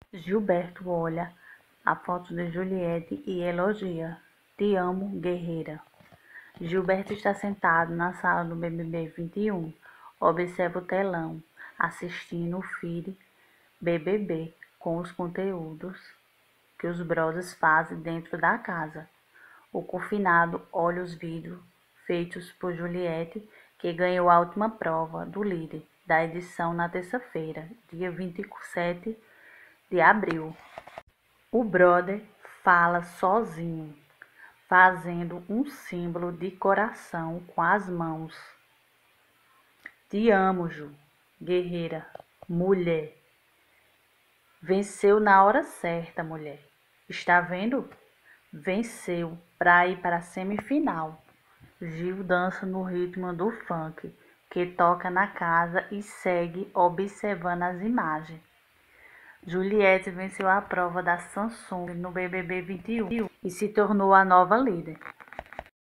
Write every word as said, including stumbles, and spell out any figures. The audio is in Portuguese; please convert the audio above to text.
Gilberto olha a foto de Juliette e elogia. Te amo, guerreira. Gilberto está sentado na sala do B B B vinte e um. Observa o telão, assistindo o feed B B B com os conteúdos que os brothers fazem dentro da casa. O confinado olha os vídeos feitos por Juliette, que ganhou a última prova do líder da edição na terça-feira, dia vinte e sete de abril. O brother fala sozinho, fazendo um símbolo de coração com as mãos. Te amo, Ju, guerreira, mulher. Venceu na hora certa, mulher. Está vendo? Venceu para ir para a semifinal. Gil dança no ritmo do funk, que toca na casa e segue observando as imagens. Juliette venceu a prova da Samsung no B B B vinte e um e se tornou a nova líder.